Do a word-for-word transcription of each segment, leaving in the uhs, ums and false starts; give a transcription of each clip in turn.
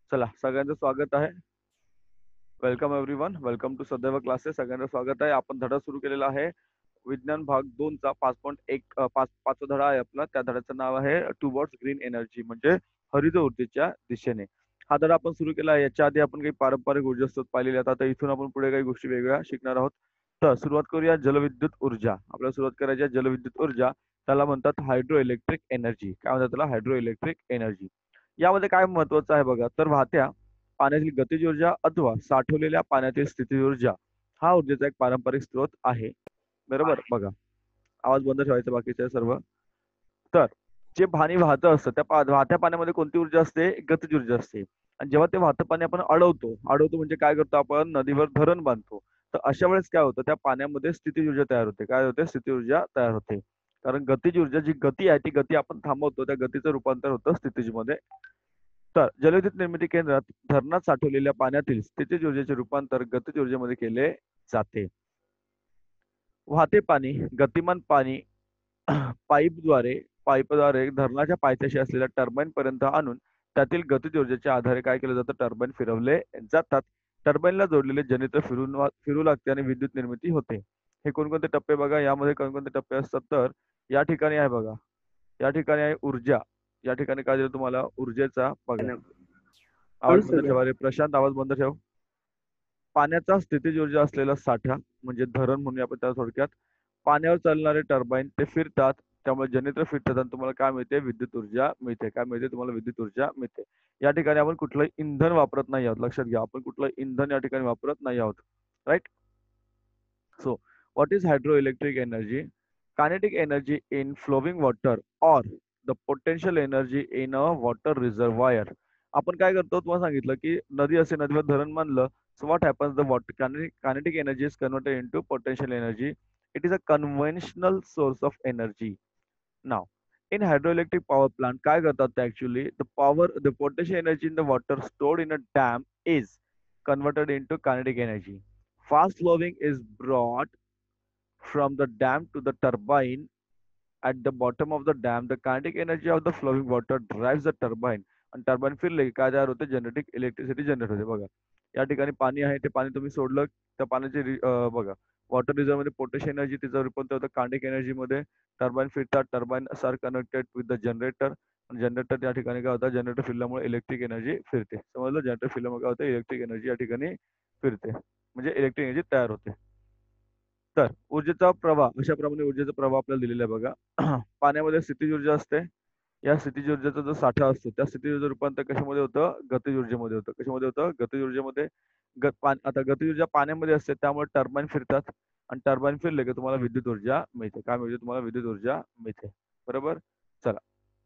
चला, सगळ्यांचं स्वागत आहे. Welcome everyone. Welcome to Sadaiv classes. सगळ्यांचं स्वागत आहे. आपण धडा सुरू केलेला आहे. विज्ञान भाग दोन चा पाच पॉईंट एक पाच पाचवा धडा आहे आपला. त्या धड्याचं नाव आहे टुवर्ड्स ग्रीन एनर्जी, म्हणजे हरित ऊर्जेच्या दिशेने. हा धडा आपण सुरू केला आहे. याच्या आधी आपण काही पारंपरिक ऊर्जा स्रोत पाहिलेले आहेत. आता इथून आपण पुढे काही गोष्टी वेगळ्या शिकणार आहोत. तर सुरुवात करूया जलविद्युत ऊर्जा. आपल्याला सुरुवात करायची आहे जलविद्युत ऊर्जा. त्याला म्हणतात हायड्रो इलेक्ट्रिक एनर्जी. काय म्हणतात त्याला? Hydro electric energy. यामध्ये काय महत्वाचं आहे बघा, तर वाहत्या पाण्यातील गतिज ऊर्जा अथवा साठवलेल्या पाण्यातील स्थितीज ऊर्जा हा ऊर्जेचा एक पारंपरिक स्रोत आहे. बरोबर. बघा, आवाज बंद ठेवायचा बाकीचे सर्व. तर जे पाणी वाहतं असतं त्या पा- वाहत्या पाण्यामध्ये कोणती ऊर्जा असते? गतिज ऊर्जा असते. आणि जेव्हा ते वाहतं पाणी आपण अडवतो अडवतो म्हणजे काय करतो आपण? नदीवर धरण बांधतो. तर अशा वेळेस काय होतं? त्या पाण्यामध्ये स्थितीज ऊर्जा तयार होते. काय होते? स्थिती ऊर्जा तयार होते. कारण गतिज ऊर्जा जी गती आहे ती गती आपण थांबवतो, त्या गतीचं रूपांतर होतं स्थितीज मध्ये. तर जलविद्युत निर्मिती केंद्रात धरणात साठवलेल्या पाण्यातील स्थितीज ऊर्जेचे रूपांतर गतिज ऊर्जेमध्ये केले जाते. वाहते पाणी, गतिमान पाणी पाईपद्वारे पाईपद्वारे धरणाच्या पायथ्याशी असलेल्या टर्बाइन पर्यंत आणून त्यातील गतिज ऊर्जेच्या आधारे काय केलं जातं? टर्बाइन फिरवले जातात. टर्बाइनला जोडलेले जनरेटर फिरून वा- फिरू लागते आणि विद्युत निर्मिती होते. हे कोणकोणते टप्पे बघा, यामध्ये कोणकोणते टप्पे असतात? तर या ठिकाणी आहे बघा, या ठिकाणी आहे ऊर्जा. या ठिकाणी काय दिलं तुम्हाला? ऊर्जेचा बघा. आवाज बंद ठेवा रे प्रशांत, आवाज बंद ठेव. पाण्याचा स्थितीज ऊर्जा असलेला साठा म्हणजे धरण म्हणूया आपण त्याला थोडक्यात. पाण्यावर चालणारे टर्बाइन ते फिरतात, त्यामुळे जनरेटर फिरतात आणि तुम्हाला काय मिळते? विद्युत ऊर्जा मिळते. काय मिळते तुम्हाला? विद्युत ऊर्जा मिळते. या ठिकाणी आपण कुठलंही इंधन वापरत नाही आहोत. लक्षात घ्या, आपण कुठलंही इंधन या ठिकाणी वापरत नाही आहोत. Right. So, what is hydroelectric energy? Kinetic energy in flowing water or the potential energy in a water reservoir. आपण काय करतो? तुम्हाला सांगितलं की नदी असे, नदीवर धरण बांधलं. So what happens? The water kinetic, kinetic energy is converted into potential energy. It is a conventional source of energy. Now, in hydroelectric power plant, काय करतात ते actually? The power, the potential energy in the water stored in a dam is converted into kinetic energy. Fast flowing is brought from the dam to the turbine at the bottom of the dam. The kinetic energy of the flowing water drives the turbine. आणि turbine फिरले की काय तयार होते? जनरेटिक electricity generate होते. बघा, या ठिकाणी पाणी आहे, ते पाणी तुम्ही सोडलं, त्या पाण्याचे रि- अं, बघा, वॉटर रिझर्व मध्ये पोटॅशियम एनर्जी तिचं रूपांतर होतं कायनेटिक एनर्जी मध्ये. टर्बाइन फिरतात, turbine are connected with the generator. Generator त्या ठिकाणी काय होतं? जनरेटर फिरल्यामुळे इलेक्ट्रिक एनर्जी फिरते. समजलं? जनरेटर फिरल्यामुळे काय होतं? इलेक्ट्रिक एनर्जी या ठिकाणी फिरते, म्हणजे इलेक्ट्रिक एनर्जी तयार होते. तर ऊर्जेचा प्रवाह, अशा प्रमाणे ऊर्जेचा प्रवाह आपल्याला दिलेला आहे बघा. पाण्यामध्ये स्थितीज ऊर्जा असते. या स्थितीज ऊर्जेचा जो साठा असतो त्या स्थितीज ऊर्जा रूपांतर कशामध्ये होतं? गतिज ऊर्जेमध्ये होतं. कशामध्ये होतं? गतिज ऊर्जेमध्ये. ग पान आता गतिज ऊर्जा पाण्यामध्ये असते, त्यामुळे टर्बाइन फिरतात आणि टर्बाइन फिरले की तुम्हाला विद्युत ऊर्जा मिळते. काय मिळते तुम्हाला? विद्युत ऊर्जा मिळते. बरोबर. चला,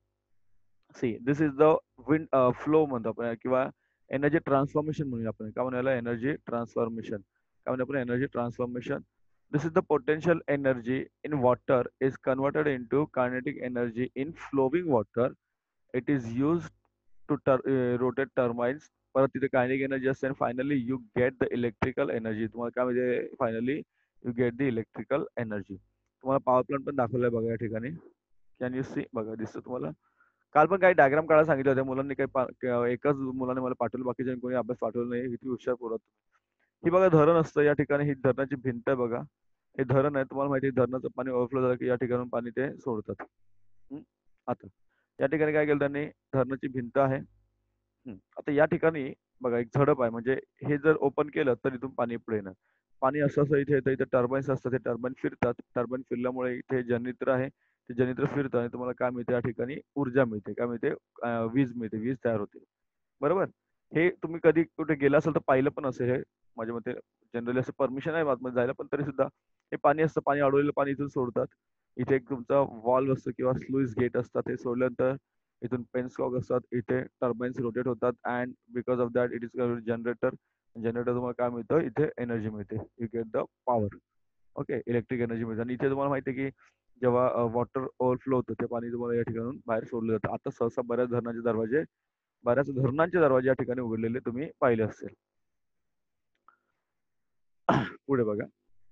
see this is the wind flow म्हणतो आपण, किंवा एनर्जी ट्रान्सफॉर्मेशन म्हणूया आपण. काय म्हणायला? Energy transformation. काय म्हणतो आपण? Energy transformation. This is the potential energy in water is converted into kinetic energy in flowing water. It is used to tur uh, rotate turbines. परत तिथे kinetic energy असते आणि finally you get the electrical energy. तुम्हाला काय म्हणजे? finally you get the electrical energy. तुम्हाला power plant पण दाखवलाय बघा या ठिकाणी. Can you see? बघा, दिसतं तुम्हाला. काल पण काही डायग्राम काढायला सांगितले होते मुलांनी. काही पा- क- एकाच मुलाने मला पाठवलं, बाकीच्या कोणी अभ्यास पाठवला नाही. किती हुशार पोरं. ही बघा धरण असतं या ठिकाणी. ही धरणाची भिंत आहे बघा. हे धरण आहे. तुम्हाला माहिती आहे धरणाचं पाणी ओव्हरफ्लो झालं की या ठिकाणून पाणी ते सोडतात. हम्म. आता या ठिकाणी काय केलं त्यांनी? धरणाची भिंत आहे. हम्म. आता या ठिकाणी बघा एक झडप आहे, म्हणजे हे जर ओपन केलं तर इथून पाणी पुढे येणार. पाणी असं असं इथे येतं. इथे टर्बाईन्स असतात, ते टर्बाईन फिरतात. टर्बाईन फिरल्यामुळे इथे जनरेटर आहे, ते जनरेटर फिरतं आणि तुम्हाला काय मिळते? या ठिकाणी ऊर्जा मिळते. काय मिळते? अं, वीज मिळते, वीज तयार होते. बरोबर. हे तुम्ही कधी कुठे गेला असेल तर पाहिलं पण असेल. हे माझ्या मते जनरली असं परमिशन आहे आतमध्ये जायला, पण तरी सुद्धा हे पाणी असतं, पाणी अडवलेलं पाणी इथून सोडतात. इथे एक तुमचा वॉल्व असतो किंवा स्लुईस गेट असतात. हे सोडल्यानंतर इथून पेनस्टॉक असतात. इथे टर्बाईन्स रोटेट होतात and because of that it is generator. Generator तुम्हाला काय मिळतं? इथे एनर्जी मिळते. You get the power. Okay, electric energy मिळते. आणि इथे तुम्हाला माहिती आहे की जेव्हा वॉटर ओव्हरफ्लो होतं ते पाणी तुम्हाला या ठिकाणून बाहेर सोडलं जातं. आता सहसा बऱ्याच धरणाचे दरवाजे बऱ्याच धरणांचे दरवाजे या ठिकाणी उघडलेले तुम्ही पाहिले असतील. पुढे बघा.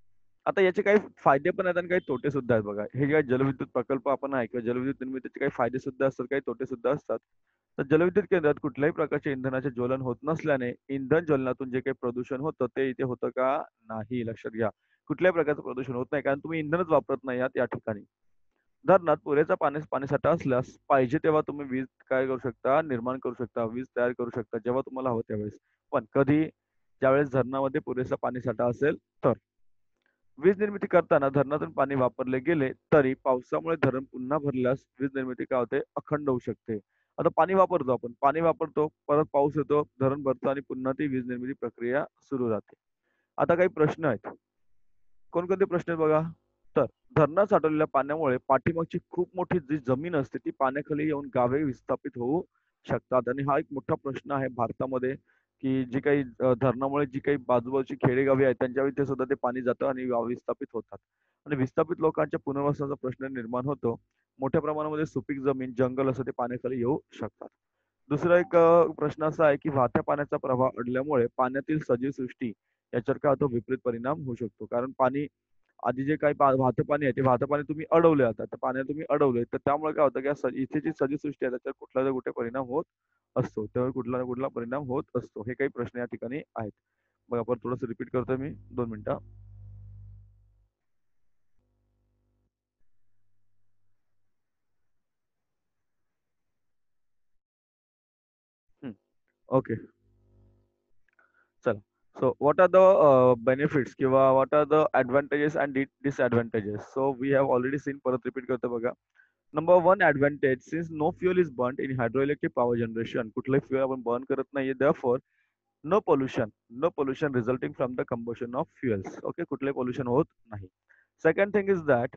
आता याचे काही फायदे पण आहेत आणि काही तोटे सुद्धा आहेत बघा. हे जे जलविद्युत प्रकल्प आपण आहे किंवा जलविद्युत निर्मितीचे काही फायदे सुद्धा असतात, काही तोटे सुद्धा असतात. तर जलविद्युत केंद्रात कुठल्याही प्रकारच्या इंधनाचे ज्वलन होत नसल्याने इंधन ज्वलनातून जे काही प्रदूषण होतं ते इथे होतं का? नाही. लक्षात घ्या. कुठल्याही प्रकारचं प्रदूषण होत नाही कारण तुम्ही इंधनच वापरत नाही आहात या ठिकाणी. धरणात पुरेसा पाणी पाणीसाठा असल्यास पाहिजे तेव्हा तुम्ही वीज काय करू शकता? निर्माण करू शकता, वीज तयार करू शकता जेव्हा तुम्हाला हवं त्यावेळेस. पण कधी? ज्यावेळेस धरणामध्ये पुरेसा पाणीसाठा असेल तर. वीज निर्मिती करताना धरणातून पाणी वापरले गेले तरी पावसामुळे धरण पुन्हा भरल्यास वीज निर्मिती काय होते? अखंड होऊ शकते. आता पाणी वापरतो आपण, पाणी वापरतो, परत पाऊस येतो, धरण भरतं आणि पुन्हा ती वीज निर्मिती प्रक्रिया सुरू राहते. आता काही प्रश्न आहेत. कोणकोणते प्रश्न आहेत बघा? तर धरणात साठवलेल्या पाण्यामुळे पाठीमागची खूप मोठी जी जमीन असते ती पाण्याखाली येऊन गावे विस्थापित होऊ शकतात आणि हा एक मोठा प्रश्न आहे भारतामध्ये, की जी काही अ, धरणामुळे जी काही बाजूबाजूची खेडेगावे आहेत त्यांच्या इथे सुद्धा ते पाणी जातं आणि गाव विस्थापित होतात. आणि विस्थापित लोकांच्या पुनर्वसनाचा प्रश्न निर्माण होतो. मोठ्या प्रमाणामध्ये सुपीक जमीन, जंगल असं ते पाण्याखाली येऊ शकतात. दुसरा एक अ, प्रश्न असा आहे, की वाहत्या पाण्याचा प्रवाह अडल्यामुळे पाण्यातील सजीव सृष्टी याच्यावर काय होतं? विपरीत परिणाम होऊ शकतो. कारण पाणी आधी जे काही पा वाहतं पाणी आहे, ते वाहतं पाणी तुम्ही अडवलं आता. तर पाण्यात तुम्ही अडवलंय, तर त्यामुळे काय होतं, की स इथे जी सजीवसृष्टी आहे त्याच्यावर कुठला ना कुठे परिणाम होत असतो. त्यावर कुठला ना कुठला परिणाम होत असतो. हे काही प्रश्न या ठिकाणी आहेत. बघा परत थोडंसं रिपीट करतोय मी. दोन मिनिटं. हं. ओके. चला. So what are the uh, benefits किंवा what are the advantages and di- disadvantages? So we have already seen, परत रिपीट करतो बघा. Number one advantage, since no fuel is burned in hydroelectric power generation, कुठलंही fuel आपण burn करत नाहीये, therefore no pollution, no pollution resulting from the combustion of fuels. Okay, कुठलंही pollution होत नाही. Second thing is that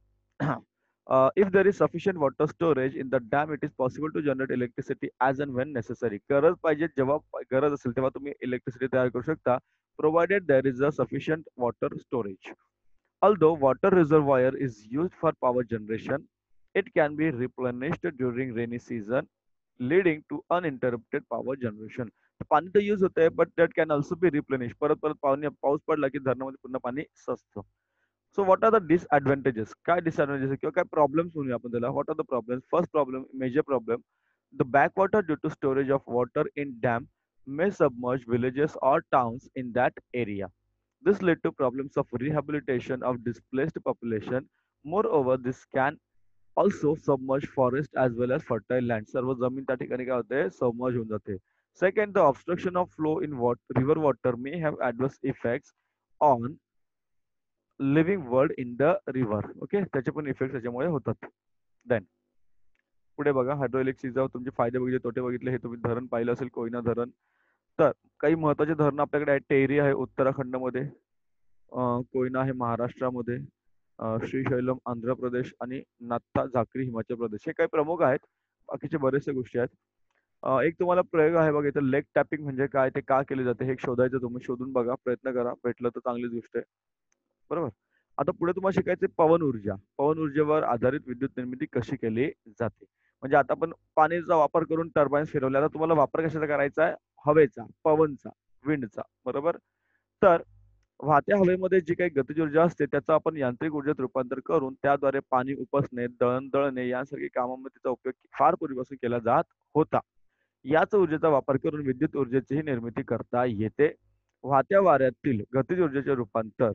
uh, if there is sufficient water storage in the dam, it is possible to generate electricity as and when necessary. गरज पाहिजे जेव्हा गरज असेल तेव्हा तुम्ही इलेक्ट्रिसिटी तयार करू शकता, provided there is a sufficient water storage. Although water reservoir is used for power generation, it can be replenished during rainy season, leading to uninterrupted power generation. तर पाणी तर यूज होतंय, but that can also be replenished. परत परत पाणी पाऊस पडला की धरणामध्ये पुन्हा पाणी साचतं. So what are the disadvantages? काय डिसएडव्हांटेजेस किंवा काय प्रॉब्लेम्स म्हणूया आपण त्याला? What are the problems? First problem, major problem, the backwater due to storage of water in dam may submerge villages or towns in that area. This led to problems of rehabilitation of displaced population. Moreover, this can also submerge forest as well as fertile land. सर्व जमीन त्या ठिकाणी काय होते? Submerge होऊन जाते. Second, the obstruction of flow in wat river water may have adverse effects on living world in the river. Okay, त्याचे पण इफेक्ट त्याच्यामुळे होतात. देन पुढे बघा, हायड्रोइलेक्ट्रिकचा तुमचे फायदे बघितले, तोटे बघितले. हे तुम्ही धरण पाहिलं असेल, कोयना धरण. तर काही महत्वाचे धरणं आपल्याकडे आहेत. टेहरी आहे उत्तराखंडमध्ये, अ, कोयना आहे महाराष्ट्रामध्ये, अ, श्रीशैलम आंध्र प्रदेश आणि नात्था झाकरी हिमाचल प्रदेश. हे काही प्रमुख आहेत. बाकीचे बरेचसे गोष्टी आहेत. अ, एक तुम्हाला प्रयोग आहे बघा इथं, लेग टॅपिंग म्हणजे काय, ते का केले जाते हे शोधायचं. तुम्ही शोधून बघा, प्रयत्न करा. भेटलं तर चांगलीच गोष्ट आहे. बरोबर. आता पुढे तुम्हाला शिकायचे पवन ऊर्जा. पवन ऊर्जेवर आधारित विद्युत निर्मिती कशी केली जाते. म्हणजे आता आपण पाणीचा वापर करून टर्बाईन्स फिरवले. आता तुम्हाला वापर कशाचा करायचा आहे? हवेचा, पवनचा, विंडचा. बरोबर. तर वाहत्या हवेमध्ये जी काही गतिज ऊर्जा असते त्याचं आपण यांत्रिक ऊर्जेत रूपांतर करून त्याद्वारे पाणी उपसणे, दळण दळणे यासारखी कामामध्ये त्याचा उपयोग फार पूर्वीपासून केला जात होता. याच ऊर्जेचा वापर करून विद्युत ऊर्जेचीही निर्मिती करता येते. वाहत्या वाऱ्यातील गतिज ऊर्जेचे रूपांतर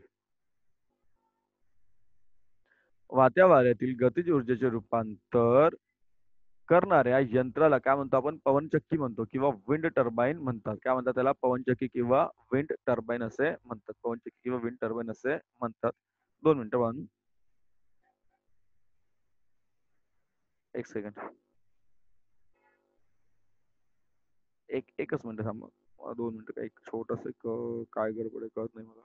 वाहत्या वाऱ्यातील गतिज ऊर्जेचे रूपांतर करणाऱ्या यंत्राला काय म्हणतो आपण? पवनचक्की म्हणतो किंवा विंड टर्बाईन म्हणतात. काय म्हणतात त्याला? पवनचक्की किंवा विंड टर्बाईन असे म्हणतात. पवनचक्की किंवा विंड टर्बाईन असे म्हणतात. दोन मिनिटं बाळांनो. एक सेकंड. एक एकच मिनिटं थांबा. मला दोन मिनिटं काही छोटंसं एक अ, काय गडबड आहे कळत नाही मला.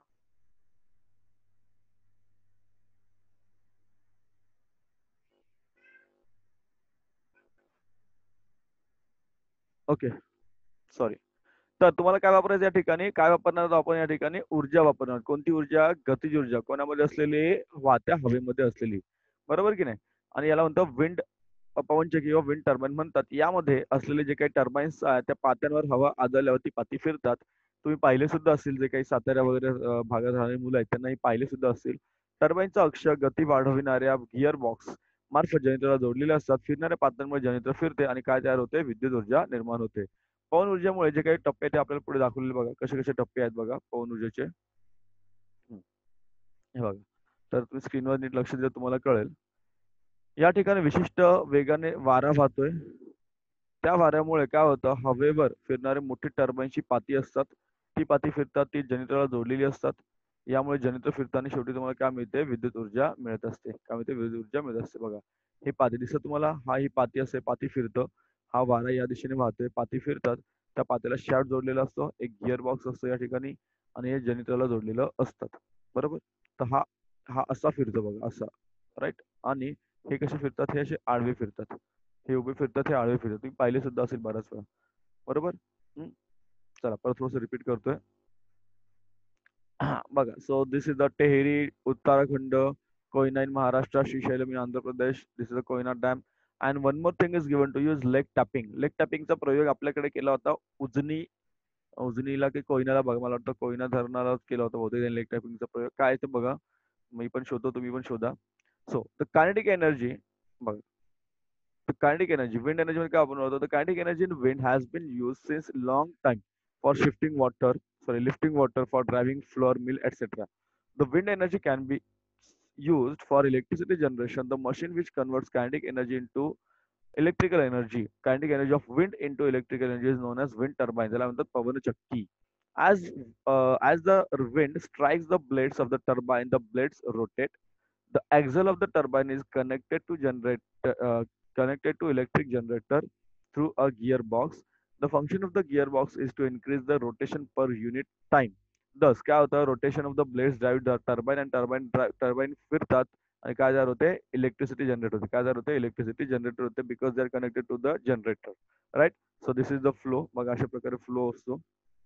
ओके. सॉरी. तर तुम्हाला काय वापरायचं या ठिकाणी? काय वापरणार आहोत आपण या ठिकाणी? ऊर्जा वापरणार. कोणती ऊर्जा? गतिज ऊर्जा. कोणामध्ये असलेली? वाहत्या हवेमध्ये असलेली. बरोबर की नाही? आणि याला म्हणतो विंड पवनचक्की किंवा विंड टर्बाईन म्हणतात. यामध्ये असलेले जे काही टर्बाईन्स आहेत त्या पात्यांवर हवा आदळल्यावर ती पाती फिरतात. तुम्ही पाहिले सुद्धा असतील, जे काही सातारा वगैरे अ, भागात राहणारी मुलं आहेत त्यांनाही पाहिले सुद्धा असतील. टर्बाईनचा अक्ष गती वाढविणाऱ्या गिअर बॉक्स मार्फत जनरेटरला जोडलेले असतात. फिरणाऱ्या पात्यांमुळे जनरेटर फिरते आणि काय तयार होते? विद्युत ऊर्जा निर्माण होते. पवन ऊर्जेमुळे जे काही टप्पे आहेत ते आपल्याला पुढे दाखवलेले बघा. कसे-कसे टप्पे आहेत बघा पवन ऊर्जेचे. हं, हे बघा. तर तुम्ही स्क्रीनवर नीट लक्ष दिलं तुम्हाला कळेल. या ठिकाणी विशिष्ट वेगाने वारा वाहतोय. त्या वाऱ्यामुळे काय होतं, हवेवर फिरणारे मोठी टर्बाईनची पाती असतात. ती पाती फिरतात, ती जनरेटरला जोडलेली असतात. यामुळे जनरेटर फिरताना शेवटी तुम्हाला काय मिळते? विद्युत ऊर्जा मिळत असते. काय मिळते? विद्युत ऊर्जा मिळत असते बघा. ही पाती दिसतं तुम्हाला? हा ही पाती असते, पाती फिरतं. हा वारा या दिशेने वाहतोय, पाती फिरतात. त्या पात्याला शाफ्ट जोडलेला असतो. एक गिअर बॉक्स असतो या ठिकाणी आणि हे जनरेटरला जोडलेलं असतात. बरोबर? तर हा हा असा फिरतो बघा, असा. राइट? आणि हे कसे फिरतात? हे असे आडवे फिरतात. हे उभे फिरतात, हे आडवे फिरतात. तुम्ही पाहिले सुद्धा असेल बऱ्याच वेळा. बरोबर? हं. चला परत थोडंसं रिपीट करतोय. बघा. So this is the Tehri Uttarakhand, Koyna in Maharashtra, Srisailam in Andhra Pradesh. This is the Koyna dam. And one more thing is given to you is leg tapping. Leg टॅपिंगचा प्रयोग आपल्याकडे केला होता उजनी उजनीला की कोयनाला बघा. मला वाटतं कोयना धरणाला केला होता बहुतेक लेग टॅपिंगचा प्रयोग. काय आहे ते बघा. मी पण शोधतो, तुम्ही पण शोधा. सो द कायनेटिक एनर्जी बघा. The kinetic energy, wind energy मध्ये काय आपण बोलतो? The kinetic energy in wind has been used since long time for shifting water, sorry, lifting water, for driving flour mill, et cetera. The wind energy can be used for electricity generation. The machine which converts kinetic energy into electrical energy, kinetic energy of wind into electrical energy is known as wind turbine. त्याला म्हणतात पवनचक्की. As uh, as the wind strikes the blades of the turbine, the blades rotate. The axle of the turbine is connected to generator, uh, connected to electric generator through a gearbox. The function of the gearbox is to increase the rotation per unit time. Thus, क्या होता है? Rotation of the blades drive the turbine and turbine turbine फिरतात आणि काय तयार होते? Electricity generate होते. काय तयार होते? इलेक्ट्रिसिटी जनरेट होते because they are connected to the generator. Right? So this is the flow. मग अशा प्रकारे फ्लो असतो.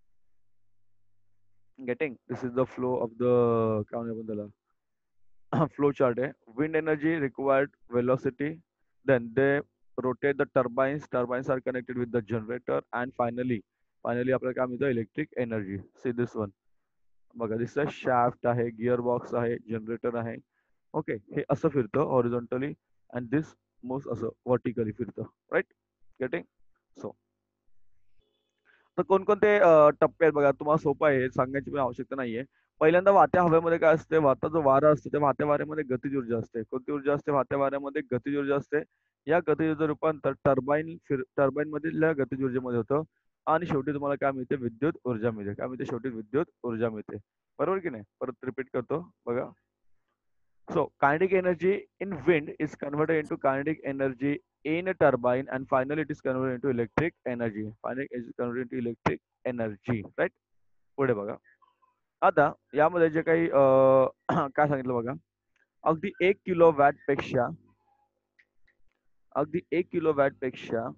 Getting? This is the flow of the काय म्हणतो आपण त्याला? flow chart है. Wind energy required velocity. Then they rotate the turbines. Turbines are connected with the generator. And finally, finally आपल्याला काय मिळतं? Electric energy. See this one. बघा दिसतं शाफ्ट आहे, गिअर बॉक्स आहे, जनरेटर आहे. ओके. हे असं फिरतं हॉरिझॉन्टली अँड दिस मूव्स असं व्हर्टिकली फिरतं. राईट? गेटिंग? सो तर कोणकोणते अ, टप्पे आहेत बघा. तुम्हाला सोपं आहे हे सांगण्याची पण आवश्यकता नाहीये. पहिल्यांदा वाहत्या हवेमध्ये काय असते? वाहता जो वारा असतो त्या वाहत्या वाऱ्यामध्ये गतिज ऊर्जा असते. कोणती ऊर्जा असते? वाहत्या वाऱ्यामध्ये गतिज ऊर्जा असते. या गतिज ऊर्जेचं रूपांतर टर्बाईन फिर टर्बाईन मधील गतिज ऊर्जेमध्ये होतं आणि शेवटी तुम्हाला काय मिळते? विद्युत ऊर्जा मिळते. काय मिळते? शेवटी विद्युत ऊर्जा मिळते. बरोबर की नाही? परत रिपीट करतो बघा. So kinetic energy in wind is converted into kinetic energy in a turbine, and finally it is converted into electric energy. Finally it is converted into electric energy, right? पुढे बघा. आता यामध्ये जे काही अ, काय सांगितलं बघा. अगदी एक किलो वॅट पेक्षा अगदी एक किलो वॅट पेक्षा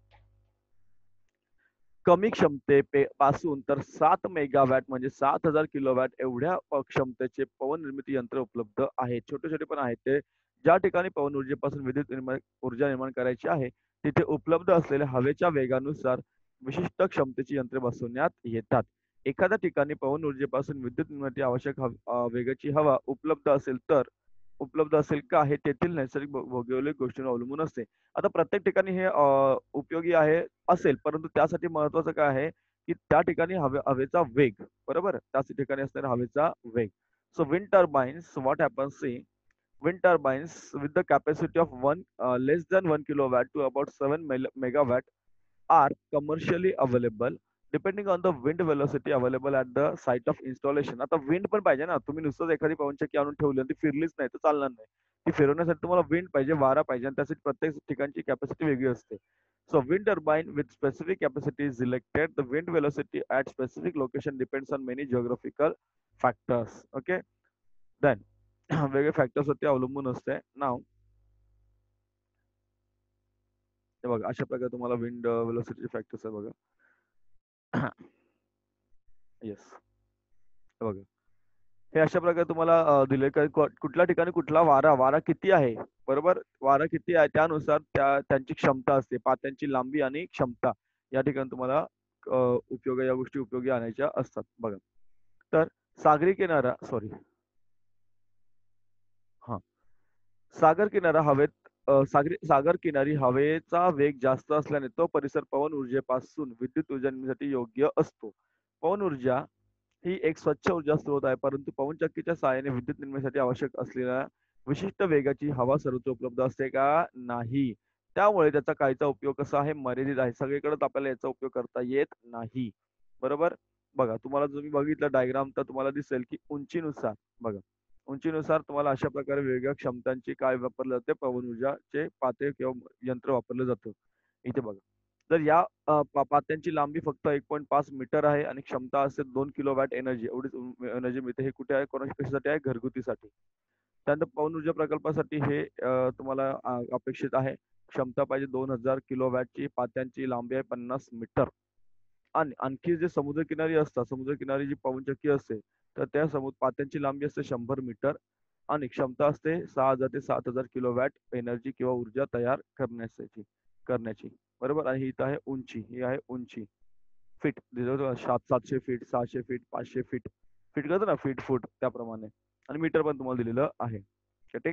कमी क्षमते पासून तर सात मेगावॅट म्हणजे सात हजार किलोवॅट एवढ्या अ, क्षमतेचे पवन निर्मिती यंत्र उपलब्ध आहेत. छोटे-छोटे पण आहेत ते. ज्या ठिकाणी पवन ऊर्जेपासून विद्युत निर्माण ऊर्जा निर्माण करायची आहे, तिथे उपलब्ध असलेल्या हवेच्या वेगानुसार विशिष्ट क्षमतेची यंत्रे बसवण्यात येतात. एखाद्या ठिकाणी पवन ऊर्जेपासून विद्युत निर्मिती आवश्यक हव अ, वेगाची हवा उपलब्ध असेल तर उपलब्ध असेल का हे तेथील नैसर्गिक भौ भौगोलिक गोष्टींवर अवलंबून असते. आता प्रत्येक ठिकाणी हे अ, उपयोगी आहे असेल, परंतु त्यासाठी महत्त्वाचं काय आहे, की त्या ठिकाणी हवे हवेचा वेग, बरोबर? त्याच ठिकाणी असणारा हवेचा वेग. So wind turbines what happens see wind turbines with the capacity of one uh, less than one kilowatt to about seven megawatt are commercially available depending on the wind velocity available at the site of installation. आता wind पण पाहिजे ना. तुम्ही नुसतंच एखादी पवनचक्की आणून ठेवली आणि ती फिरलीच नाही तर चालणार नाही. ती फिरवण्यासाठी तुम्हाला विंड पाहिजे, वारा पाहिजे आणि त्यासाठी प्रत्येक ठिकाणची कॅपॅसिटी वेगळी असते. So wind turbine with specific capacity is selected. The wind velocity at specific location depends on many geographical factors. Okay. Then वेगळे फॅक्टर्स वरती अवलंबून असते. नाव हे बघा अशा प्रकारे तुम्हाला विंड वेलोसिटी फॅक्टर्स आहे बघा. येस. हे बघा. हे अशा प्रकारे तुम्हाला अ, दिले का कुठल्या ठिकाणी कुठला वारा, वारा किती आहे, बरोबर? वारा किती आहे त्यानुसार त्या त्यांची क्षमता असते. पात्यांची लांबी आणि क्षमता या ठिकाणी तुम्हाला उपयोग या गोष्टी उपयोगी आणायच्या असतात बघा. तर सागरी किनारा सॉरी हा सागर किनारा हवेत अ, सागरी सागर किनारी हवेचा वेग जास्त असल्याने तो परिसर पवन ऊर्जेपासून विद्युत ऊर्जा निर्मितीसाठी योग्य असतो. पवन ऊर्जा ही एक स्वच्छ ऊर्जा स्रोत आहे, परंतु पवनचक्कीच्या सहाय्याने विद्युत निर्मितीसाठी आवश्यक असलेल्या विशिष्ट वेगाची हवा सर्वत्र उपलब्ध असते का? नाही. त्यामुळे त्याचा काहीचा उपयोग कसा आहे? मर्यादित आहे. सगळीकडेच आपल्याला याचा उपयोग करता येत नाही. बरोबर? बघा, तुम्हाला तुम्ही बघितलं डायग्राम तर तुम्हाला दिसेल की उंचीनुसार बघा, उंचीनुसार तुम्हाला अशा प्रकारे वेगवेगळ्या क्षमतांची काय वापरलं जाते? पवन ऊर्जाचे पाते किंवा यंत्र वापरलं जातं. इथे बघा. तर या अ, पा पात्यांची लांबी फक्त एक पॉइंट पाच मीटर आहे आणि क्षमता असेल दोन किलोवॅट एनर्जी एवढीच एनर्जी मिळते. हे कुठे आहे? कोणाच्या कशासाठी आहे? घरगुतीसाठी. त्यानंतर पवन ऊर्जा प्रकल्पासाठी हे अ, तुम्हाला अ, अपेक्षित आहे. क्षमता पाहिजे दोन हजार किलोवॅटची, पात्यांची लांबी आहे पन्नास मीटर. आणि आणखी जे समुद्रकिनारी असतात, समुद्रकिनारी जी पवनचक्की असते, तर त्या समु पात्यांची लांबी असते शंभर मीटर आणि क्षमता असते सहा हजार ते सात हजार किलोवॅट एनर्जी किंवा ऊर्जा तयार करण्यासाठी करण्याची. बरोबर? आणि ही इथं आहे उंची. ही आहे उंची. फीट दिलं होतं सात सातशे फीट, सहाशे फीट, पाचशे फीट. फीट कळतं ना? फीट, फूट त्याप्रमाणे. आणि मीटर पण तुम्हाला दिलेलं आहे. ठीक?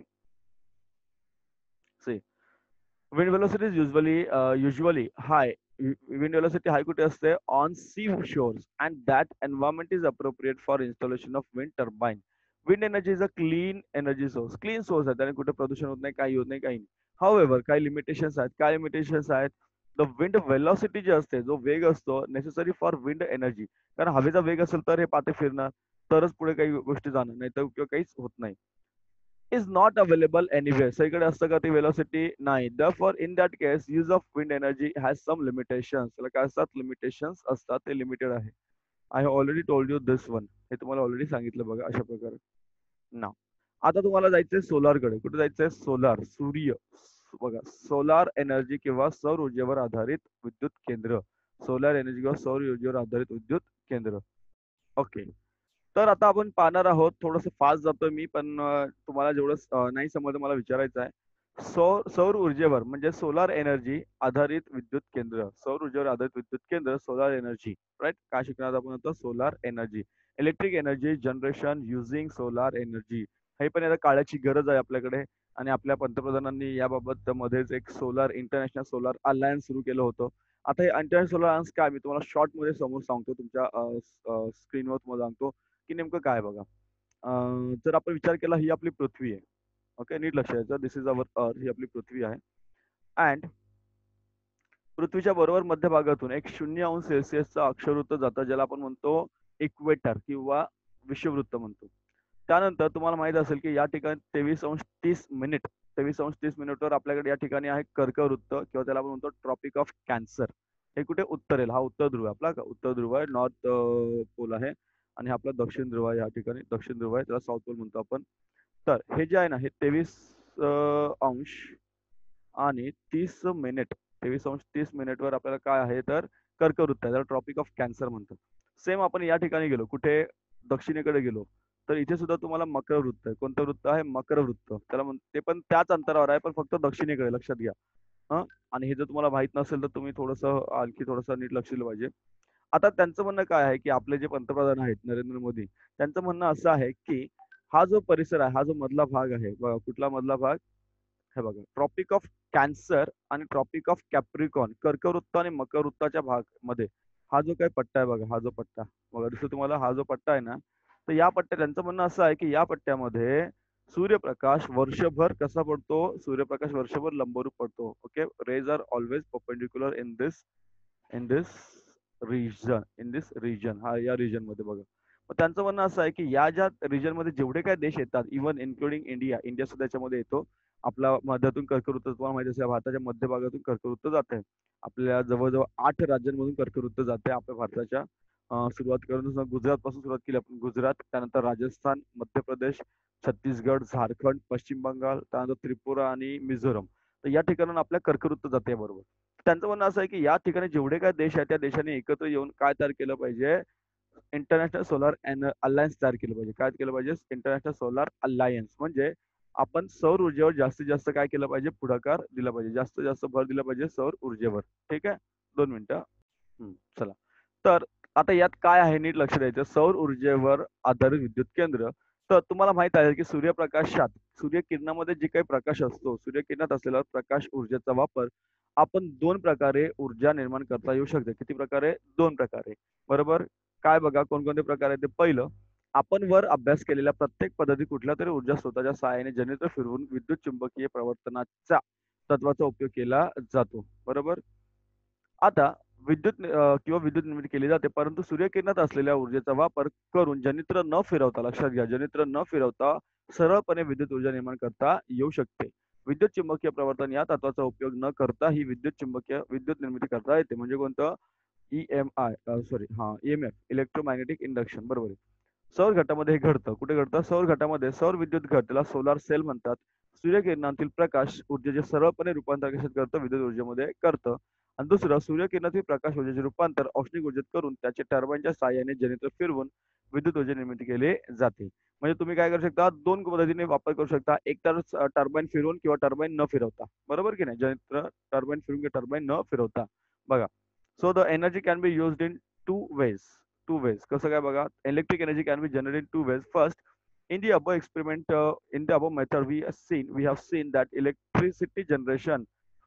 See wind velocity is usually uh, usually high. Wind velocity high कुठे असते? On sea shores, and that environment is appropriate for installation of wind turbine. Wind energy is a clean energy source. Clean source आहे, त्याने कुठे प्रदूषण होत नाही, काही होत नाही, काही नाही. However, काही लिमिटेशन्स आहेत. काय लिमिटेशन्स आहेत? द विंड वेलॉसिटी जे असते, जो वेग असतो नेसेसरी फॉर विंड एनर्जी. कारण हवेचा वेग असेल तर हे पाते फिरणार, तरच पुढे काही गोष्टी जाणार, नाही तर उपयोग काहीच होत नाही. is not available anywhere. सगळीकडे असतं का ती velocity? नाही. Therefore, in that case, use of wind energy has some limitations. त्याला काय असतात? लिमिटेशन्स असतात. ते लिमिटेड आहे. I have already told you this one. हे तुम्हाला ऑलरेडी सांगितलं बघा अशा प्रकारे. नाव. आता तुम्हाला जायचंय सोलारकडे. कुठे जायचंय? सोलार, सूर्य. बघा, सोलार एनर्जी किंवा सौर ऊर्जेवर आधारित विद्युत केंद्र. सोलार एनर्जी किंवा सौर ऊर्जेवर आधारित विद्युत केंद्र. ओके. तर आता आपण पाहणार आहोत. थोडंसं फास्ट जातोय मी, पण अ, तुम्हाला जेवढं अ, नाही समजलं मला विचारायचं आहे. सौर सौर ऊर्जेवर म्हणजे सोलार एनर्जी आधारित विद्युत केंद्र. सौर ऊर्जेवर आधारित विद्युत केंद्र, सोलार एनर्जी. राइट? काय शिकणार आपण आता? Solar energy. Electric energy generation using solar energy. हे पण आता काळाची गरज आहे आपल्याकडे आणि आपल्या पंतप्रधानांनी याबाबत मध्येच एक सोलार इंटरनॅशनल सोलार अलायन्स सुरू केलं होतं. आता हे इंटरनॅशनल सोलार अलायन्स काय मी तुम्हाला शॉर्ट मध्ये समोर सांगतो, तुमच्या स्क्रीनवर तुम्हाला सांगतो की नेमकं काय बघा. अं, जर आपण विचार केला ही आपली पृथ्वी आहे. ओके, नीट लक्ष द्यायचं. दिस इज अवर अर्थ. ही आपली पृथ्वी आहे. अँड पृथ्वीच्या बरोबर मध्यभागातून एक शून्य अंश सेल्सिअसचा अक्षवृत्त जातं, ज्याला आपण म्हणतो इक्वेटर किंवा विषुववृत्त म्हणतो. त्यानंतर तुम्हाला माहित असेल की या ठिकाणी तेवीस अंश तीस मिनिट तेवीस अंश तीस मिनिटवर आपल्याकडे या ठिकाणी आहे कर्कवृत्त किंवा त्याला आपण म्हणतो ट्रॉपिक ऑफ कॅन्सर. हे कुठे? उत्तरेला. हा उत्तर ध्रुव आहे आपला का? उत्तर ध्रुव आहे, नॉर्थ पोल आहे. आणि हा आपला दक्षिण ध्रुव आहे. या ठिकाणी दक्षिण ध्रुव आहे, त्याला साऊथ पोल म्हणतो आपण. तर हे जे आहे ना, हे तेवीस अंश आणि तीस मिनिट तेवीस अंश तीस मिनिटवर आपल्याला काय आहे तर कर्कवृत्त आहे, त्याला ट्रॉपिक ऑफ कॅन्सर म्हणतात. सेम आपण या ठिकाणी गेलो, कुठे? दक्षिणेकडे गेलो तर इथे सुद्धा तुम्हाला मकर वृत्त आहे. कोणतं वृत्त आहे? मकर वृत्त. त्याला म्हण ते पण त्याच अंतरावर आहे, पण फक्त दक्षिणेकडे. लक्षात घ्या. हं. आणि हे जर तुम्हाला माहित नसेल तर तुम्ही थोडंसं आणखी थोडंसं नीट लक्ष दिलं पाहिजे. आता त्यांचं म्हणणं काय आहे की आपले जे पंतप्रधान आहेत नरेंद्र मोदी, त्यांचं म्हणणं असं आहे की हा जो परिसर आहे, हा जो मधला भाग आहे बघा, कुठला मधला भाग? हे बघा, ट्रॉपिक ऑफ कॅन्सर आणि ट्रॉपिक ऑफ कॅप्रिकॉन, कर्कवृत्त आणि मकर वृत्ताच्या भाग मध्ये हा जो काही पट्टा आहे बघा, हा जो पट्टा बघा दिसतो तुम्हाला, हा जो पट्टा आहे ना, तर या पट्ट्या त्यांचं म्हणणं असं आहे की या पट्ट्यामध्ये सूर्यप्रकाश वर्षभर कसा पडतो? सूर्यप्रकाश वर्षभर लंबरूप पडतो. Okay, rays are always perpendicular in this in this region in this region हा या रिजन मध्ये बघा. मग त्यांचं म्हणणं असं आहे की या ज्या रिजन मध्ये जेवढे काही देश येतात, इव्हन इन्क्लुडिंग इंडिया, इंडिया सुद्धा याच्यामध्ये येतो. आपला मध्यातून कर्कवृत्त तुम्हाला माहिती असेल, भारताच्या मध्य भागातून कर्कवृत्त जात आहे. आपल्या जवळजवळ आठ राज्यांमधून कर्कवृत्त जाते आपल्या भारताच्या. अं, सुरुवात करून गुजरात पासून सुरुवात केली आपण. गुजरात, त्यानंतर राजस्थान, मध्य प्रदेश, छत्तीसगड, झारखंड, पश्चिम बंगाल, त्यानंतर त्रिपुरा आणि मिझोरम. तर या ठिकाणून आपल्या कर्कवृत्त जाते बरोबर. त्यांचं म्हणणं असं आहे की या ठिकाणी जेवढे काही देश आहेत त्या देशांनी एकत्र येऊन काय तयार केलं पाहिजे? इंटरनॅशनल सोलार अलायन्स तयार केलं पाहिजे. काय केलं पाहिजे? International solar alliance. म्हणजे आपण सौर ऊर्जेवर जास्तीत जास्त काय केलं पाहिजे? पुढाकार दिला पाहिजे. जास्तीत जास्त भर दिला पाहिजे सौर ऊर्जेवर. ठीक आहे? दोन मिनिटं. हं, चला. तर आता यात काय आहे नीट लक्ष द्यायचं. सौर ऊर्जेवर आधारित विद्युत केंद्र. तर तुम्हाला माहित आहे की सूर्यप्रकाशात सूर्यकिरणामध्ये जे काही प्रकाश असतो, सूर्यकिरणात असलेला प्रकाश ऊर्जेचा वापर आपण दोन प्रकारे ऊर्जा निर्माण करता येऊ शकते. किती प्रकारे? दोन प्रकारे. बरोबर? काय बघा कोणकोणते प्रकार आहेत ते. पहिलं, आपण वर अभ्यास केलेल्या प्रत्येक पद्धती कुठल्यातरी ऊर्जा स्रोताच्या सहाय्याने जनरेटर फिरवून विद्युत चुंबकीय प्रवर्तनाचा तत्वाचा उपयोग केला जातो. बरोबर? आता विद्युत नि- अ, किंवा विद्युत निर्मिती केली जाते, परंतु सूर्यकिरणात असलेल्या ऊर्जेचा वापर करून जनित्र न फिरवता, लक्षात घ्या, जनित्र न फिरवता सरळपणे विद्युत ऊर्जा निर्माण करता येऊ शकते. विद्युत चुंबकीय प्रवर्तन या तत्वाचा उपयोग न करता ही विद्युत चुंबकीय विद्युत निर्मिती करता येते. म्हणजे कोणतं? ई-एम-आय सॉरी हां, ई-एम-एफ इलेक्ट्रोमॅग्नेटिक इंडक्शन बरोबर आहे. सौर घटामध्ये हे घडतं. कुठे घडतं? सौर घटामध्ये. सौर विद्युत घट त्याला सोलार सेल म्हणतात. सूर्यकिरणांतील प्रकाश ऊर्जेचे सरळपणे रूपांतर कशात करतं? विद्युत ऊर्जेमध्ये करतं. आणि दुसरं, सूर्यकिरणातील प्रकाश ऊर्जेचे रूपांतर औष्णिक ऊर्जेत करून त्याचे टर्बाइनच्या सहाय्याने जनरेटर फिरवून विद्युत ऊर्जा निर्मिती केली जाते. म्हणजे तुम्ही काय करू शकता? दोन पद्धतीने वापर करू शकता. एक तर टर्बाइन फिरवून किंवा टर्बाइन न फिरवता. बरोबर की नाही? जनरेटर टर्बाइन फिरवून किंवा टर्बाइन न फिरवता. बघा. So the energy can be used in two ways. Two ways. कसं काय बघा? Electric energy can be generated in two ways. First, in the above experiment, uh, in the above method, we have seen we have seen that electricity generation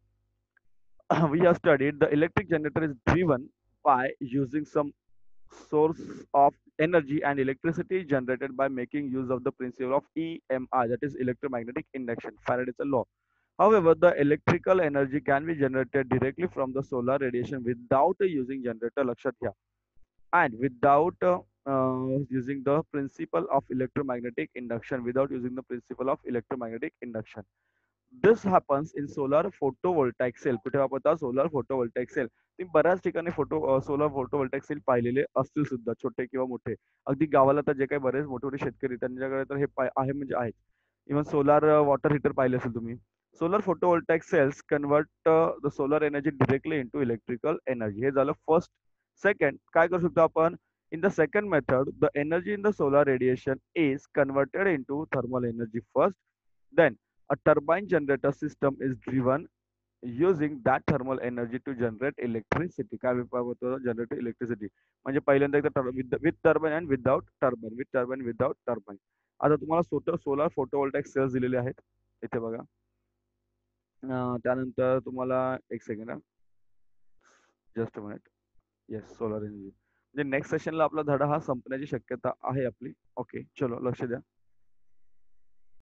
we have studied the electric generator is driven by using some source of energy and electricity generated by making use of the principle of E M I, that is electromagnetic induction, Faraday's law. However, the electrical energy can be generated directly from the solar radiation without uh, using generator, lakshat घ्या, and without uh, uh, using the principle of electromagnetic induction, without using the principle of electromagnetic induction. This happens in solar photovoltaic cell. कुठे वापरतात? Solar photovoltaic cell. तुम्ही बऱ्याच ठिकाणी photo solar photovoltaic sale पाहिलेले असतील सुद्धा, छोटे किंवा मोठे. अगदी गावाला तर जे काही बरेच मोठे मोठे शेतकरी त्यांच्याकडे तर हे पाय- आहे म्हणजे आहेत. इव्हन सोलार वॉटर हीटर पाहिले असेल तुम्ही. Solar photovoltaic cells convert the solar energy directly into electrical energy. हे झालं फर्स्ट. सेकंड, काय करू शकतो आपण? In the second method, the energy in the solar radiation is converted into thermal energy first. Then, a turbine generator system is driven using that thermal energy to generate electricity. काय वापरतो? Generate electricity. म्हणजे पहिल्यांदा एकदा with with turbine and without turbine, with turbine without turbine. आता तुम्हाला स्वतः solar फोटोव्होल्टाइक cells दिलेले आहेत. इथे बघा. अं, त्यानंतर तुम्हाला एक second, just a minute. Yes, solar energy. म्हणजे नेक्स्ट सेशनला आपला धडा हा संपण्याची शक्यता आहे आपली. ओके, चलो लक्ष द्या.